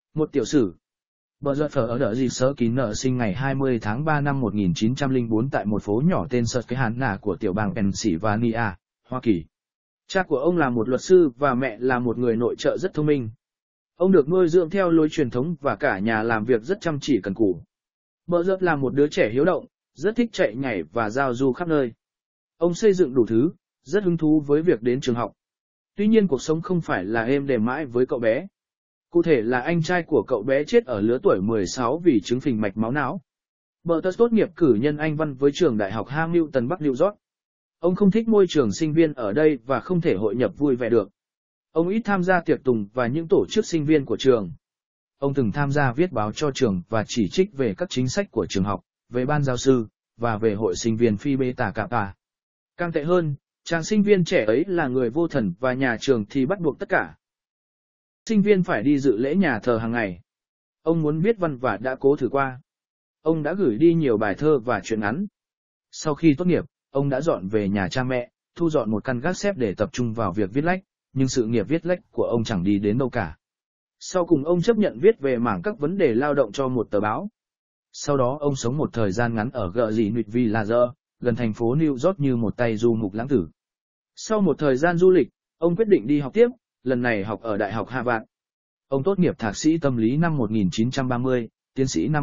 Một tiểu sử. Bờ giật phở ở đỡ gì sơ kín nợ sinh ngày 20 tháng 3 năm 1904 tại một phố nhỏ tên Sợt cái Hán Nà của tiểu bang Pennsylvania, Hoa Kỳ. Cha của ông là một luật sư và mẹ là một người nội trợ rất thông minh. Ông được nuôi dưỡng theo lối truyền thống và cả nhà làm việc rất chăm chỉ cần cù. Bờ giật là một đứa trẻ hiếu động, rất thích chạy nhảy và giao du khắp nơi. Ông xây dựng đủ thứ, rất hứng thú với việc đến trường học. Tuy nhiên cuộc sống không phải là êm đềm mãi với cậu bé. Cụ thể là anh trai của cậu bé chết ở lứa tuổi 16 vì chứng phình mạch máu não. Burtis tốt nghiệp cử nhân Anh văn với trường đại học Hamilton Bắc New York. Ông không thích môi trường sinh viên ở đây và không thể hội nhập vui vẻ được. Ông ít tham gia tiệc tùng và những tổ chức sinh viên của trường. Ông từng tham gia viết báo cho trường và chỉ trích về các chính sách của trường học, về ban giáo sư, và về hội sinh viên Phi Beta Kappa. Càng tệ hơn, chàng sinh viên trẻ ấy là người vô thần và nhà trường thì bắt buộc tất cả sinh viên phải đi dự lễ nhà thờ hàng ngày. Ông muốn viết văn và đã cố thử qua. Ông đã gửi đi nhiều bài thơ và truyện ngắn. Sau khi tốt nghiệp, ông đã dọn về nhà cha mẹ, thu dọn một căn gác xếp để tập trung vào việc viết lách, nhưng sự nghiệp viết lách của ông chẳng đi đến đâu cả. Sau cùng ông chấp nhận viết về mảng các vấn đề lao động cho một tờ báo. Sau đó ông sống một thời gian ngắn ở Greenwich Village, gần thành phố New York như một tay du mục lãng tử. Sau một thời gian du lịch, ông quyết định đi học tiếp, lần này học ở Đại học Harvard. Ông tốt nghiệp thạc sĩ tâm lý năm 1930, tiến sĩ năm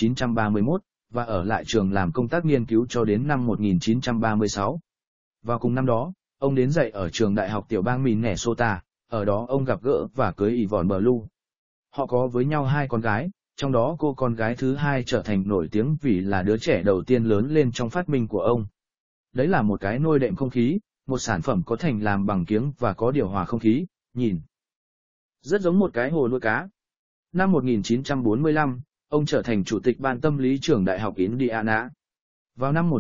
1931, và ở lại trường làm công tác nghiên cứu cho đến năm 1936. Vào cùng năm đó, ông đến dạy ở trường đại học tiểu bang Minnesota, ở đó ông gặp gỡ và cưới Yvonne Blue. Họ có với nhau 2 con gái, trong đó cô con gái thứ 2 trở thành nổi tiếng vì là đứa trẻ đầu tiên lớn lên trong phát minh của ông. Đấy là một cái nôi đệm không khí, một sản phẩm có thành làm bằng kiếng và có điều hòa không khí, nhìn rất giống một cái hồ nuôi cá. Năm 1945, ông trở thành chủ tịch ban tâm lý trường Đại học Indiana. Vào năm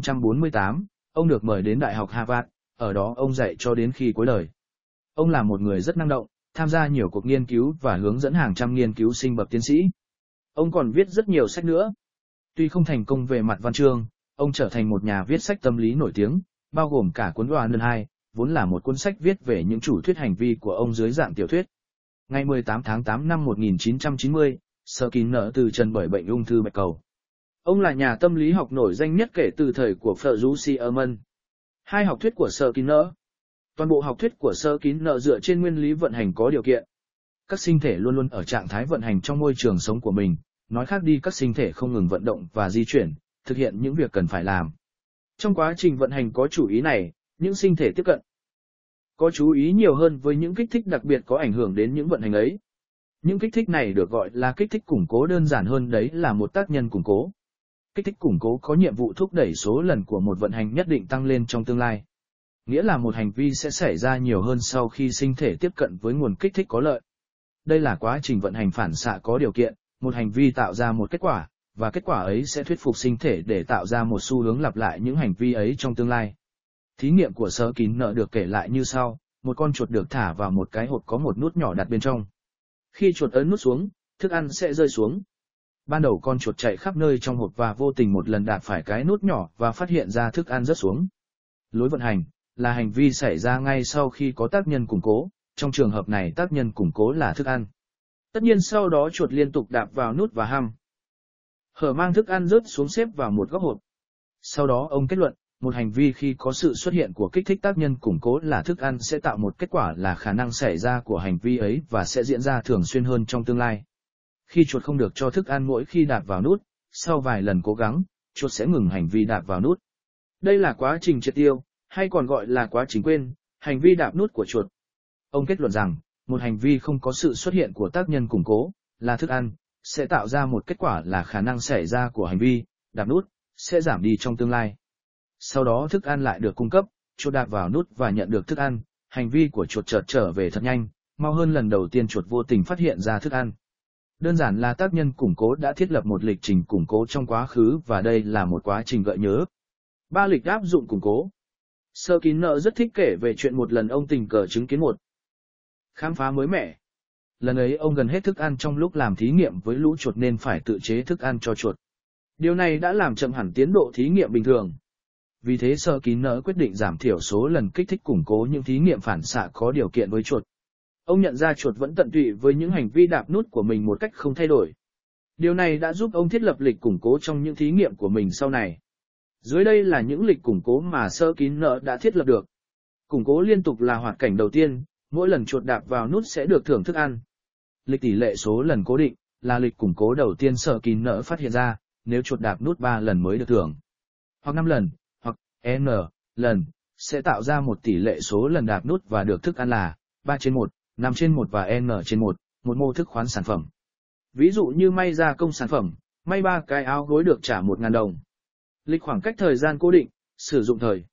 1948, ông được mời đến Đại học Harvard, ở đó ông dạy cho đến khi cuối đời. Ông là một người rất năng động, tham gia nhiều cuộc nghiên cứu và hướng dẫn hàng trăm nghiên cứu sinh bậc tiến sĩ. Ông còn viết rất nhiều sách nữa. Tuy không thành công về mặt văn chương, ông trở thành một nhà viết sách tâm lý nổi tiếng, bao gồm cả cuốn Đoàn 2, vốn là một cuốn sách viết về những chủ thuyết hành vi của ông dưới dạng tiểu thuyết. Ngày 18 tháng 8 năm 1990, Skinner từ trần bởi bệnh ung thư bạch cầu. Ông là nhà tâm lý học nổi danh nhất kể từ thời của Fritz Ehrman. 2 học thuyết của Skinner. Toàn bộ học thuyết của Skinner dựa trên nguyên lý vận hành có điều kiện. Các sinh thể luôn luôn ở trạng thái vận hành trong môi trường sống của mình, nói khác đi các sinh thể không ngừng vận động và di chuyển, thực hiện những việc cần phải làm. Trong quá trình vận hành có chủ ý này, những sinh thể tiếp cận có chú ý nhiều hơn với những kích thích đặc biệt có ảnh hưởng đến những vận hành ấy. Những kích thích này được gọi là kích thích củng cố, đơn giản hơn đấy là một tác nhân củng cố. Kích thích củng cố có nhiệm vụ thúc đẩy số lần của một vận hành nhất định tăng lên trong tương lai. Nghĩa là một hành vi sẽ xảy ra nhiều hơn sau khi sinh thể tiếp cận với nguồn kích thích có lợi. Đây là quá trình vận hành phản xạ có điều kiện, một hành vi tạo ra một kết quả, và kết quả ấy sẽ thuyết phục sinh thể để tạo ra một xu hướng lặp lại những hành vi ấy trong tương lai. Thí nghiệm của Skinner được kể lại như sau: một con chuột được thả vào một cái hộp có một nút nhỏ đặt bên trong. Khi chuột ấn nút xuống, thức ăn sẽ rơi xuống. Ban đầu con chuột chạy khắp nơi trong hộp và vô tình một lần đạp phải cái nút nhỏ và phát hiện ra thức ăn rớt xuống. Lối vận hành là hành vi xảy ra ngay sau khi có tác nhân củng cố, trong trường hợp này tác nhân củng cố là thức ăn. Tất nhiên sau đó chuột liên tục đạp vào nút và hăm hở mang thức ăn rớt xuống xếp vào một góc hộp. Sau đó ông kết luận, một hành vi khi có sự xuất hiện của kích thích tác nhân củng cố là thức ăn sẽ tạo một kết quả là khả năng xảy ra của hành vi ấy và sẽ diễn ra thường xuyên hơn trong tương lai. Khi chuột không được cho thức ăn mỗi khi đạp vào nút, sau vài lần cố gắng, chuột sẽ ngừng hành vi đạp vào nút. Đây là quá trình triệt tiêu, hay còn gọi là quá trình quên, hành vi đạp nút của chuột. Ông kết luận rằng, một hành vi không có sự xuất hiện của tác nhân củng cố, là thức ăn, sẽ tạo ra một kết quả là khả năng xảy ra của hành vi, đạp nút, sẽ giảm đi trong tương lai. Sau đó thức ăn lại được cung cấp, chuột đạp vào nút và nhận được thức ăn, hành vi của chuột chợt trở về thật nhanh, mau hơn lần đầu tiên chuột vô tình phát hiện ra thức ăn. Đơn giản là tác nhân củng cố đã thiết lập một lịch trình củng cố trong quá khứ và đây là một quá trình gợi nhớ. 3 lịch áp dụng củng cố. Skinner rất thích kể về chuyện một lần ông tình cờ chứng kiến một khám phá mới mẻ. Lần ấy ông gần hết thức ăn trong lúc làm thí nghiệm với lũ chuột nên phải tự chế thức ăn cho chuột. Điều này đã làm chậm hẳn tiến độ thí nghiệm bình thường. Vì thế Skinner quyết định giảm thiểu số lần kích thích củng cố những thí nghiệm phản xạ có điều kiện với chuột. Ông nhận ra chuột vẫn tận tụy với những hành vi đạp nút của mình một cách không thay đổi. Điều này đã giúp ông thiết lập lịch củng cố trong những thí nghiệm của mình sau này. Dưới đây là những lịch củng cố mà Skinner đã thiết lập được. Củng cố liên tục là hoạt cảnh đầu tiên, mỗi lần chuột đạp vào nút sẽ được thưởng thức ăn. Lịch tỷ lệ số lần cố định là lịch củng cố đầu tiên Skinner phát hiện ra, nếu chuột đạp nút 3 lần mới được thưởng. Hoặc 5 lần, hoặc n lần, sẽ tạo ra một tỷ lệ số lần đạp nút và được thức ăn là 3/1, 5/1 và n/1, một mô thức khoán sản phẩm. Ví dụ như may gia công sản phẩm, may 3 cái áo gối được trả 1.000 đồng. Lịch khoảng cách thời gian cố định, sử dụng thời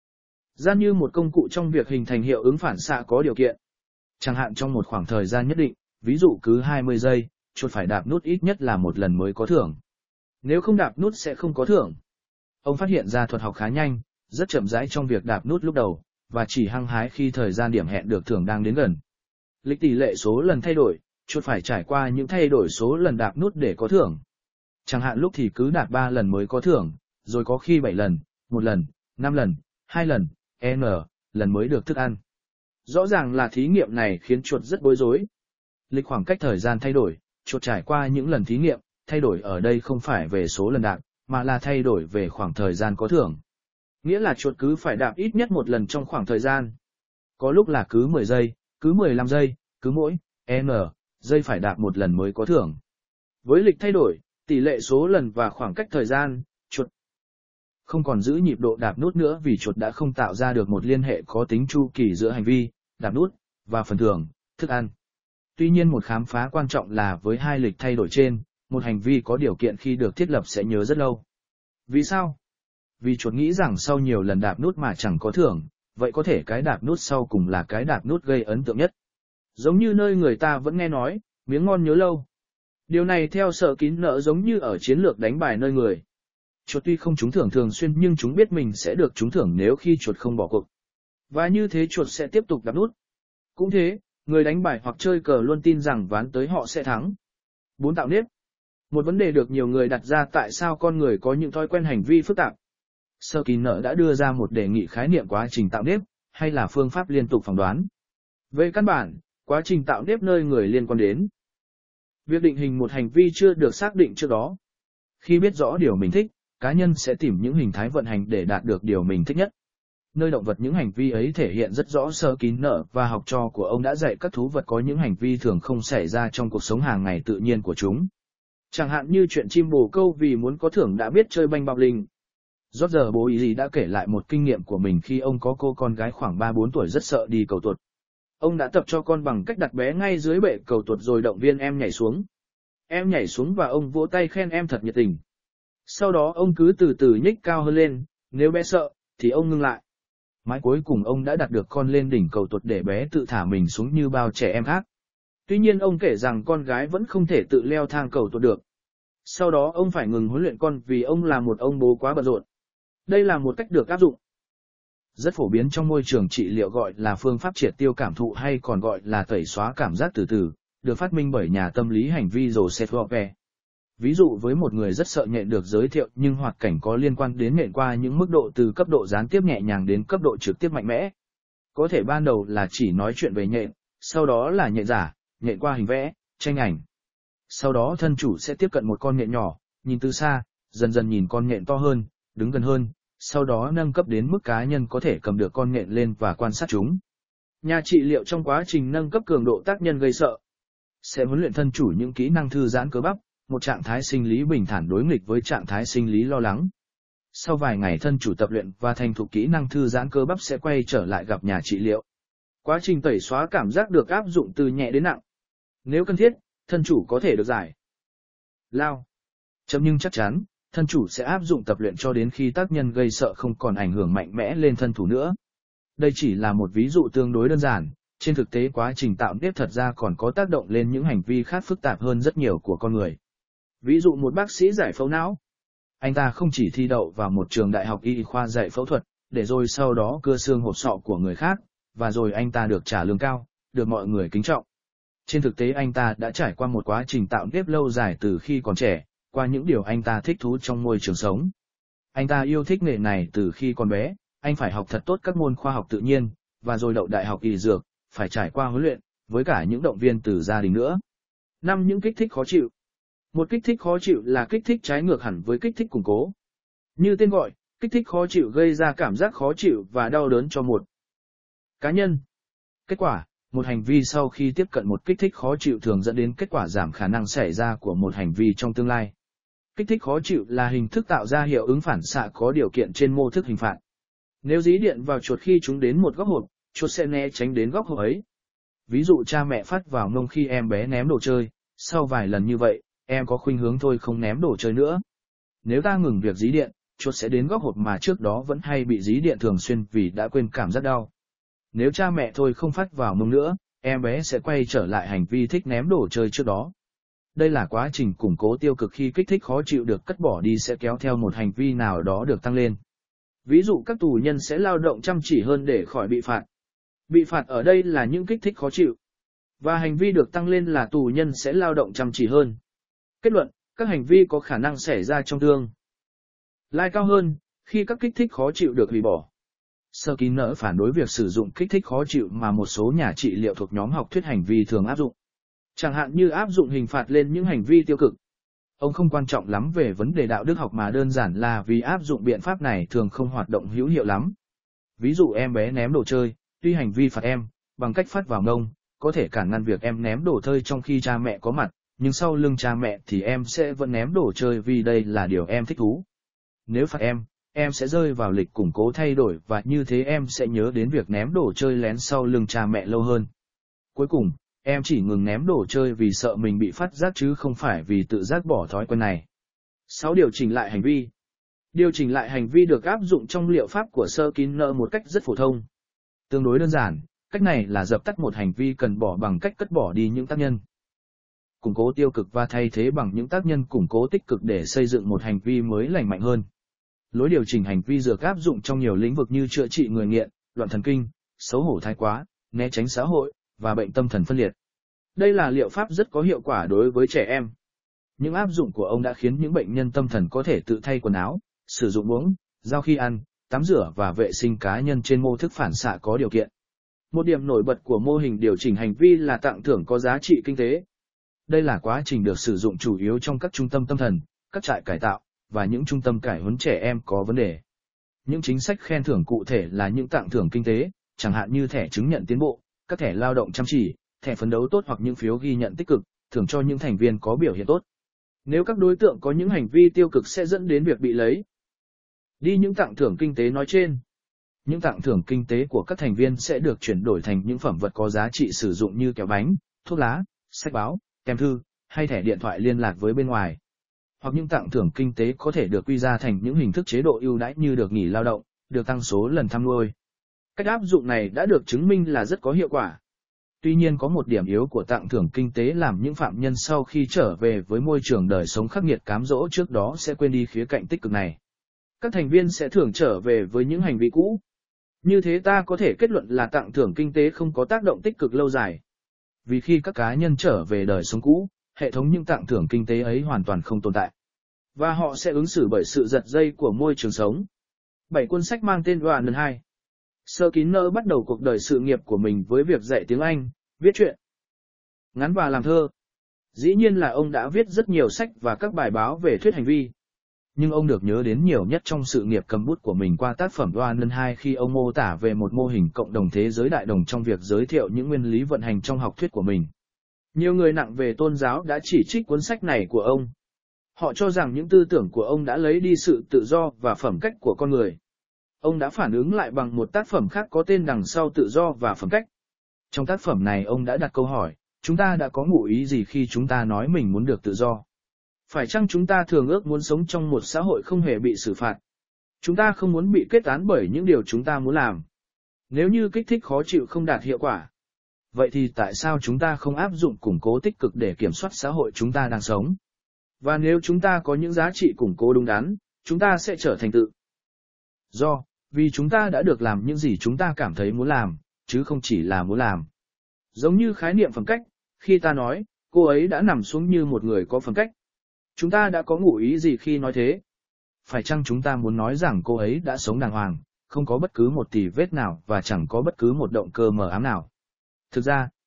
gian như một công cụ trong việc hình thành hiệu ứng phản xạ có điều kiện. Chẳng hạn trong một khoảng thời gian nhất định, ví dụ cứ 20 giây, chuột phải đạp nút ít nhất là một lần mới có thưởng. Nếu không đạp nút sẽ không có thưởng. Ông phát hiện ra thuật học khá nhanh, rất chậm rãi trong việc đạp nút lúc đầu, và chỉ hăng hái khi thời gian điểm hẹn được thưởng đang đến gần. Lịch tỷ lệ số lần thay đổi, chuột phải trải qua những thay đổi số lần đạp nút để có thưởng. Chẳng hạn lúc thì cứ đạp 3 lần mới có thưởng, rồi có khi 7 lần, 1 lần, 5 lần, 2 lần, n lần mới được thức ăn. Rõ ràng là thí nghiệm này khiến chuột rất bối rối. Lịch khoảng cách thời gian thay đổi, chuột trải qua những lần thí nghiệm, thay đổi ở đây không phải về số lần đạp, mà là thay đổi về khoảng thời gian có thưởng. Nghĩa là chuột cứ phải đạp ít nhất một lần trong khoảng thời gian. Có lúc là cứ 10 giây, cứ 15 giây, cứ mỗi n giây phải đạp một lần mới có thưởng. Với lịch thay đổi, tỷ lệ số lần và khoảng cách thời gian, chuột không còn giữ nhịp độ đạp nút nữa vì chuột đã không tạo ra được một liên hệ có tính chu kỳ giữa hành vi, đạp nút, và phần thưởng, thức ăn. Tuy nhiên một khám phá quan trọng là với hai lịch thay đổi trên, một hành vi có điều kiện khi được thiết lập sẽ nhớ rất lâu. Vì sao? Vì chuột nghĩ rằng sau nhiều lần đạp nút mà chẳng có thưởng, vậy có thể cái đạp nút sau cùng là cái đạp nút gây ấn tượng nhất. Giống như nơi người ta vẫn nghe nói, miếng ngon nhớ lâu. Điều này theo Skinner giống như ở chiến lược đánh bài nơi người. Chuột tuy không trúng thưởng thường xuyên nhưng chúng biết mình sẽ được trúng thưởng nếu khi chuột không bỏ cuộc. Và như thế chuột sẽ tiếp tục đạp nút. Cũng thế, người đánh bài hoặc chơi cờ luôn tin rằng ván tới họ sẽ thắng. 4. Tạo nếp. Một vấn đề được nhiều người đặt ra tại sao con người có những thói quen hành vi phức tạp. Skinner đã đưa ra một đề nghị khái niệm quá trình tạo nếp, hay là phương pháp liên tục phỏng đoán. Về căn bản, quá trình tạo nếp nơi người liên quan đến việc định hình một hành vi chưa được xác định trước đó. Khi biết rõ điều mình thích, cá nhân sẽ tìm những hình thái vận hành để đạt được điều mình thích nhất. Nơi động vật những hành vi ấy thể hiện rất rõ. Skinner và học trò của ông đã dạy các thú vật có những hành vi thường không xảy ra trong cuộc sống hàng ngày tự nhiên của chúng. Chẳng hạn như chuyện chim bồ câu vì muốn có thưởng đã biết chơi banh bạo linh. George Boise đã kể lại một kinh nghiệm của mình khi ông có cô con gái khoảng 3-4 tuổi rất sợ đi cầu tuột. Ông đã tập cho con bằng cách đặt bé ngay dưới bệ cầu tuột rồi động viên em nhảy xuống. Em nhảy xuống và ông vỗ tay khen em thật nhiệt tình. Sau đó ông cứ từ từ nhích cao hơn lên, nếu bé sợ, thì ông ngưng lại. Mãi cuối cùng ông đã đặt được con lên đỉnh cầu tuột để bé tự thả mình xuống như bao trẻ em khác. Tuy nhiên ông kể rằng con gái vẫn không thể tự leo thang cầu tuột được. Sau đó ông phải ngừng huấn luyện con vì ông là một ông bố quá bận rộn. Đây là một cách được áp dụng rất phổ biến trong môi trường trị liệu gọi là phương pháp triệt tiêu cảm thụ hay còn gọi là tẩy xóa cảm giác từ từ, được phát minh bởi nhà tâm lý hành vi Joseph Rope. Ví dụ với một người rất sợ nhện được giới thiệu nhưng hoạt cảnh có liên quan đến nhện qua những mức độ từ cấp độ gián tiếp nhẹ nhàng đến cấp độ trực tiếp mạnh mẽ. Có thể ban đầu là chỉ nói chuyện về nhện, sau đó là nhện giả, nhện qua hình vẽ, tranh ảnh. Sau đó thân chủ sẽ tiếp cận một con nhện nhỏ, nhìn từ xa, dần dần nhìn con nhện to hơn, đứng gần hơn, sau đó nâng cấp đến mức cá nhân có thể cầm được con nhện lên và quan sát chúng. Nhà trị liệu trong quá trình nâng cấp cường độ tác nhân gây sợ sẽ huấn luyện thân chủ những kỹ năng thư giãn cơ bắp, một trạng thái sinh lý bình thản đối nghịch với trạng thái sinh lý lo lắng. Sau vài ngày thân chủ tập luyện và thành thục kỹ năng thư giãn cơ bắp sẽ quay trở lại gặp nhà trị liệu. Quá trình tẩy xóa cảm giác được áp dụng từ nhẹ đến nặng. Nếu cần thiết, thân chủ có thể được giải lao chậm nhưng chắc chắn, thân chủ sẽ áp dụng tập luyện cho đến khi tác nhân gây sợ không còn ảnh hưởng mạnh mẽ lên thân thủ nữa. Đây chỉ là một ví dụ tương đối đơn giản, trên thực tế quá trình tạo nếp thật ra còn có tác động lên những hành vi khác phức tạp hơn rất nhiều của con người. Ví dụ một bác sĩ giải phẫu não. Anh ta không chỉ thi đậu vào một trường đại học y khoa dạy phẫu thuật, để rồi sau đó cưa xương hộp sọ của người khác, và rồi anh ta được trả lương cao, được mọi người kính trọng. Trên thực tế anh ta đã trải qua một quá trình tạo nếp lâu dài từ khi còn trẻ, qua những điều anh ta thích thú trong môi trường sống. Anh ta yêu thích nghề này từ khi còn bé, anh phải học thật tốt các môn khoa học tự nhiên, và rồi đậu đại học y dược, phải trải qua huấn luyện, với cả những động viên từ gia đình nữa. 5. Những kích thích khó chịu. Một kích thích khó chịu là kích thích trái ngược hẳn với kích thích củng cố. Như tên gọi, kích thích khó chịu gây ra cảm giác khó chịu và đau đớn cho một cá nhân. Kết quả, một hành vi sau khi tiếp cận một kích thích khó chịu thường dẫn đến kết quả giảm khả năng xảy ra của một hành vi trong tương lai. Kích thích khó chịu là hình thức tạo ra hiệu ứng phản xạ có điều kiện trên mô thức hình phạt. Nếu dí điện vào chuột khi chúng đến một góc hộp, chuột sẽ né tránh đến góc hộp ấy. Ví dụ cha mẹ phát vào mông khi em bé ném đồ chơi, sau vài lần như vậy, em có khuynh hướng thôi không ném đồ chơi nữa. Nếu ta ngừng việc dí điện, chuột sẽ đến góc hộp mà trước đó vẫn hay bị dí điện thường xuyên vì đã quên cảm giác đau. Nếu cha mẹ thôi không phát vào mông nữa, em bé sẽ quay trở lại hành vi thích ném đồ chơi trước đó. Đây là quá trình củng cố tiêu cực khi kích thích khó chịu được cất bỏ đi sẽ kéo theo một hành vi nào đó được tăng lên. Ví dụ các tù nhân sẽ lao động chăm chỉ hơn để khỏi bị phạt. Bị phạt ở đây là những kích thích khó chịu. Và hành vi được tăng lên là tù nhân sẽ lao động chăm chỉ hơn. Kết luận, các hành vi có khả năng xảy ra trong tương lai cao hơn, khi các kích thích khó chịu được hủy bỏ. Skinner phản đối việc sử dụng kích thích khó chịu mà một số nhà trị liệu thuộc nhóm học thuyết hành vi thường áp dụng. Chẳng hạn như áp dụng hình phạt lên những hành vi tiêu cực. Ông không quan trọng lắm về vấn đề đạo đức học mà đơn giản là vì áp dụng biện pháp này thường không hoạt động hữu hiệu lắm. Ví dụ em bé ném đồ chơi, tuy hành vi phạt em, bằng cách phát vào mông, có thể cản ngăn việc em ném đồ chơi trong khi cha mẹ có mặt, nhưng sau lưng cha mẹ thì em sẽ vẫn ném đồ chơi vì đây là điều em thích thú. Nếu phạt em sẽ rơi vào lịch củng cố thay đổi và như thế em sẽ nhớ đến việc ném đồ chơi lén sau lưng cha mẹ lâu hơn. Cuối cùng, em chỉ ngừng ném đồ chơi vì sợ mình bị phát giác chứ không phải vì tự giác bỏ thói quen này. 6. Điều chỉnh lại hành vi. Điều chỉnh lại hành vi được áp dụng trong liệu pháp của Skinner một cách rất phổ thông. Tương đối đơn giản, cách này là dập tắt một hành vi cần bỏ bằng cách cất bỏ đi những tác nhân củng cố tiêu cực và thay thế bằng những tác nhân củng cố tích cực để xây dựng một hành vi mới lành mạnh hơn. Lối điều chỉnh hành vi được áp dụng trong nhiều lĩnh vực như chữa trị người nghiện, loạn thần kinh, xấu hổ thái quá, né tránh xã hội, và bệnh tâm thần phân liệt. Đây là liệu pháp rất có hiệu quả đối với trẻ em. Những áp dụng của ông đã khiến những bệnh nhân tâm thần có thể tự thay quần áo, sử dụng uống, giao khi ăn, tắm rửa và vệ sinh cá nhân trên mô thức phản xạ có điều kiện. Một điểm nổi bật của mô hình điều chỉnh hành vi là tặng thưởng có giá trị kinh tế. Đây là quá trình được sử dụng chủ yếu trong các trung tâm tâm thần, các trại cải tạo, và những trung tâm cải huấn trẻ em có vấn đề. Những chính sách khen thưởng cụ thể là những tặng thưởng kinh tế, chẳng hạn như thẻ chứng nhận tiến bộ, các thẻ lao động chăm chỉ, thẻ phấn đấu tốt hoặc những phiếu ghi nhận tích cực, thưởng cho những thành viên có biểu hiện tốt. Nếu các đối tượng có những hành vi tiêu cực sẽ dẫn đến việc bị lấy đi những tặng thưởng kinh tế nói trên. Những tặng thưởng kinh tế của các thành viên sẽ được chuyển đổi thành những phẩm vật có giá trị sử dụng như kẹo bánh, thuốc lá, sách báo, tem thư, hay thẻ điện thoại liên lạc với bên ngoài. Hoặc những tặng thưởng kinh tế có thể được quy ra thành những hình thức chế độ ưu đãi như được nghỉ lao động, được tăng số lần thăm nuôi. Cách áp dụng này đã được chứng minh là rất có hiệu quả. Tuy nhiên có một điểm yếu của tặng thưởng kinh tế làm những phạm nhân sau khi trở về với môi trường đời sống khắc nghiệt cám dỗ trước đó sẽ quên đi khía cạnh tích cực này. Các thành viên sẽ thường trở về với những hành vi cũ. Như thế ta có thể kết luận là tặng thưởng kinh tế không có tác động tích cực lâu dài. Vì khi các cá nhân trở về đời sống cũ, hệ thống những tặng thưởng kinh tế ấy hoàn toàn không tồn tại. Và họ sẽ ứng xử bởi sự giật dây của môi trường sống. 7 cuốn sách mang tên One 2. Skinner bắt đầu cuộc đời sự nghiệp của mình với việc dạy tiếng Anh, viết truyện ngắn và làm thơ. Dĩ nhiên là ông đã viết rất nhiều sách và các bài báo về thuyết hành vi. Nhưng ông được nhớ đến nhiều nhất trong sự nghiệp cầm bút của mình qua tác phẩm One 2 khi ông mô tả về một mô hình cộng đồng thế giới đại đồng trong việc giới thiệu những nguyên lý vận hành trong học thuyết của mình. Nhiều người nặng về tôn giáo đã chỉ trích cuốn sách này của ông. Họ cho rằng những tư tưởng của ông đã lấy đi sự tự do và phẩm cách của con người. Ông đã phản ứng lại bằng một tác phẩm khác có tên đằng sau tự do và phẩm cách. Trong tác phẩm này ông đã đặt câu hỏi, chúng ta đã có ngụ ý gì khi chúng ta nói mình muốn được tự do? Phải chăng chúng ta thường ước muốn sống trong một xã hội không hề bị xử phạt? Chúng ta không muốn bị kết án bởi những điều chúng ta muốn làm. Nếu như kích thích khó chịu không đạt hiệu quả, vậy thì tại sao chúng ta không áp dụng củng cố tích cực để kiểm soát xã hội chúng ta đang sống? Và nếu chúng ta có những giá trị củng cố đúng đắn, chúng ta sẽ trở thành tự do, vì chúng ta đã được làm những gì chúng ta cảm thấy muốn làm, chứ không chỉ là muốn làm. Giống như khái niệm phẩm cách, khi ta nói, cô ấy đã nằm xuống như một người có phẩm cách. Chúng ta đã có ngụ ý gì khi nói thế? Phải chăng chúng ta muốn nói rằng cô ấy đã sống đàng hoàng, không có bất cứ một tì vết nào và chẳng có bất cứ một động cơ mờ ám nào? Thực ra,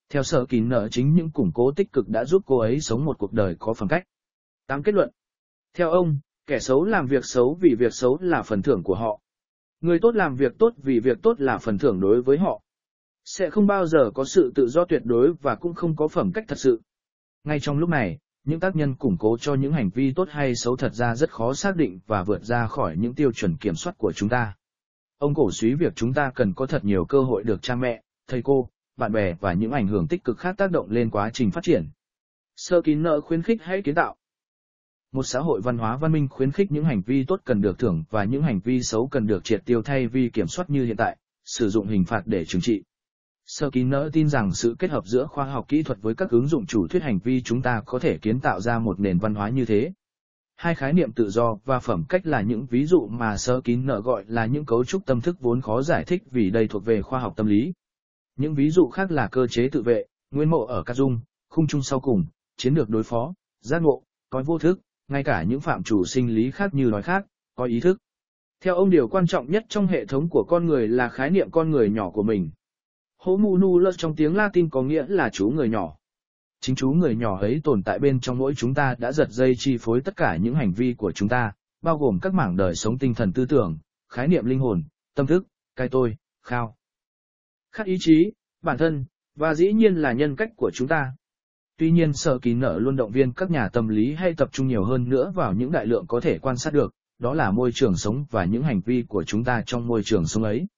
Theo Sở Kín Nợ, chính những củng cố tích cực đã giúp cô ấy sống một cuộc đời có phẩm cách. 8. Kết luận. Theo ông, kẻ xấu làm việc xấu vì việc xấu là phần thưởng của họ. Người tốt làm việc tốt vì việc tốt là phần thưởng đối với họ. Sẽ không bao giờ có sự tự do tuyệt đối và cũng không có phẩm cách thật sự. Ngay trong lúc này, những tác nhân củng cố cho những hành vi tốt hay xấu thật ra rất khó xác định và vượt ra khỏi những tiêu chuẩn kiểm soát của chúng ta. Ông cổ suý việc chúng ta cần có thật nhiều cơ hội được cha mẹ, thầy cô, bạn bè và những ảnh hưởng tích cực khác tác động lên quá trình phát triển. Sở Kín Nợ khuyến khích hãy kiến tạo. Một xã hội văn hóa văn minh khuyến khích những hành vi tốt cần được thưởng và những hành vi xấu cần được triệt tiêu thay vì kiểm soát như hiện tại, sử dụng hình phạt để trừng trị. Sở Kín Nợ tin rằng sự kết hợp giữa khoa học kỹ thuật với các ứng dụng chủ thuyết hành vi chúng ta có thể kiến tạo ra một nền văn hóa như thế. Hai khái niệm tự do và phẩm cách là những ví dụ mà Sở Kín Nợ gọi là những cấu trúc tâm thức vốn khó giải thích vì đây thuộc về khoa học tâm lý. Những ví dụ khác là cơ chế tự vệ, nguyên mộ ở các dung, khung chung sau cùng, chiến lược đối phó, giác ngộ, coi vô thức, ngay cả những phạm trù sinh lý khác như nói khác, coi ý thức. Theo ông, điều quan trọng nhất trong hệ thống của con người là khái niệm con người nhỏ của mình. Homunculus trong tiếng Latin có nghĩa là chú người nhỏ. Chính chú người nhỏ ấy tồn tại bên trong mỗi chúng ta đã giật dây chi phối tất cả những hành vi của chúng ta, bao gồm các mảng đời sống tinh thần tư tưởng, khái niệm linh hồn, tâm thức, cái tôi, khao khát, ý chí, bản thân, và dĩ nhiên là nhân cách của chúng ta. Tuy nhiên Sở Kín Nợ luôn động viên các nhà tâm lý hay tập trung nhiều hơn nữa vào những đại lượng có thể quan sát được, đó là môi trường sống và những hành vi của chúng ta trong môi trường sống ấy.